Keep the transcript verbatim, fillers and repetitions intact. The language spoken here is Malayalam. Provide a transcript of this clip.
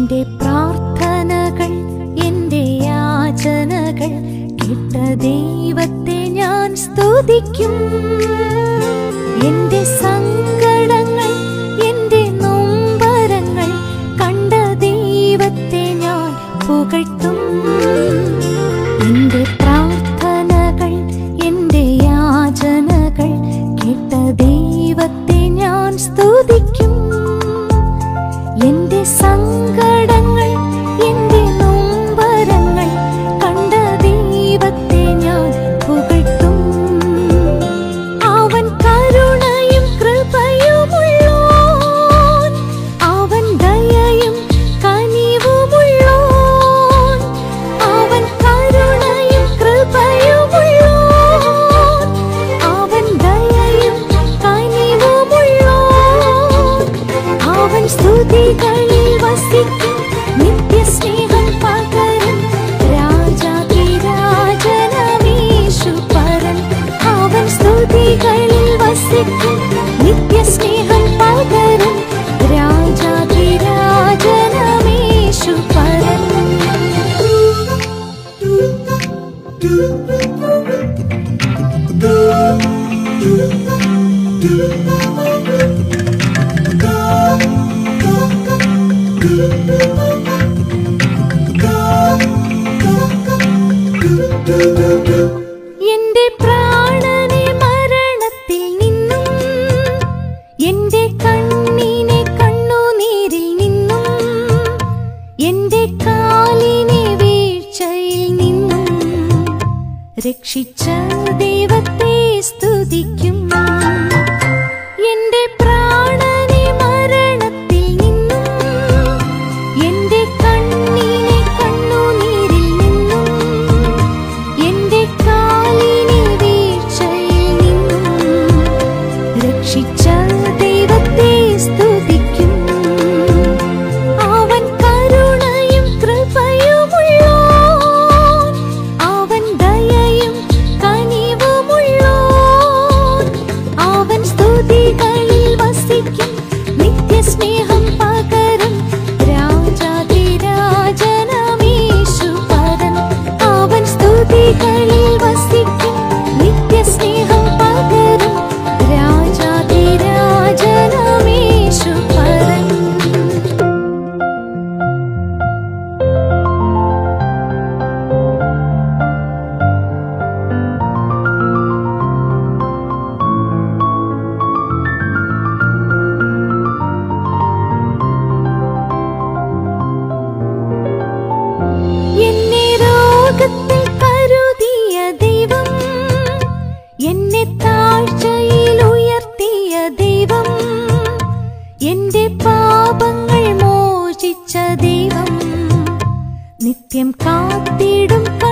എന്റെ പ്രാർത്ഥനകൾ എന്റെ യാചനകൾ കേട്ട ദൈവത്തെ ഞാൻ സ്തുതിക്കും. എന്റെ സങ്കടങ്ങൾ എന്റെ നൊമ്പരങ്ങൾ കണ്ട ദൈവത്തെ ഞാൻ പുകഴ്ത്തും. എന്റെ പ്രാർത്ഥനകൾ എന്റെ യാചനകൾ കേട്ട ദൈവത്തെ ഞാൻ സ്തുതിക്കും. എന്റെ സങ്കടങ്ങൾ എന്റെ നൊമ്പരങ്ങൾ കണ്ട ദൈവത്തെ ഞാൻ പുകഴ്ത്തും. അവൻ കരുണയും കൃപയുമുള്ളോൻ, അവൻ ദയയും കനിവുമുള്ളോൻ. അവൻ കരുണയും കൃപയുമുള്ളോൻ, അവൻ ദയയും കനിവുമുള്ളോൻ. അവൻ സ്തുതികളിൽ വസിക്കും, നിത്യസ്നേഹം പകരും രാജാധിരാജനമേശുപരൻ. അവൻ സ്തുതികളിൽ വസിക്കും, നിത്യസ്നേഹം പകരും രാജാധിരാജനമേശുപരൻ. എന്റെ പ്രാണനെ മരണത്തിൽ നിന്നും എന്റെ കണ്ണിനെ കണ്ണുനീരിൽ നിന്നും എന്റെ കാലിനെ വീഴ്ചയിൽ നിന്നും രക്ഷിച്ച ദൈവത്തെ സ്തുതിക്കും. എന്റെ പ്രാണനെ മരണത്തിൽ നിന്നും എന്റെ കണ്ണിനെ കണ്ണുനീരിൽ നിന്നും എന്റെ കാലിനെ വീഴ്ചയിൽ നിന്നും രക്ഷിച്ച ദൈവത്തെ സ്തുതിക്കും. അവൻ കരുണയും കൃപയുമുള്ളോൻ, അവൻ ദയയും കനിവുമുള്ളോൻ. അവൻ സ്തുതികളിൽ വസിക്കും, നിത്യസ്നേഹം പകരും രാജാധിരാജനമേശുപരൻ. അവൻ സ്തുതികളിൽ വസിക്കും, നിത്യസ്നേഹം പകരും രാജാധിരാജനമേശുപരൻ. എന്നെ രോഗത്തിൽ കരുതിയ ദൈവം, എന്നെ താഴ്ചയിൽ ഉയർത്തിയ ദൈവം, എന്റെ പാപങ്ങൾ മോചിച്ച ദൈവം, നിത്യം കാത്തിടും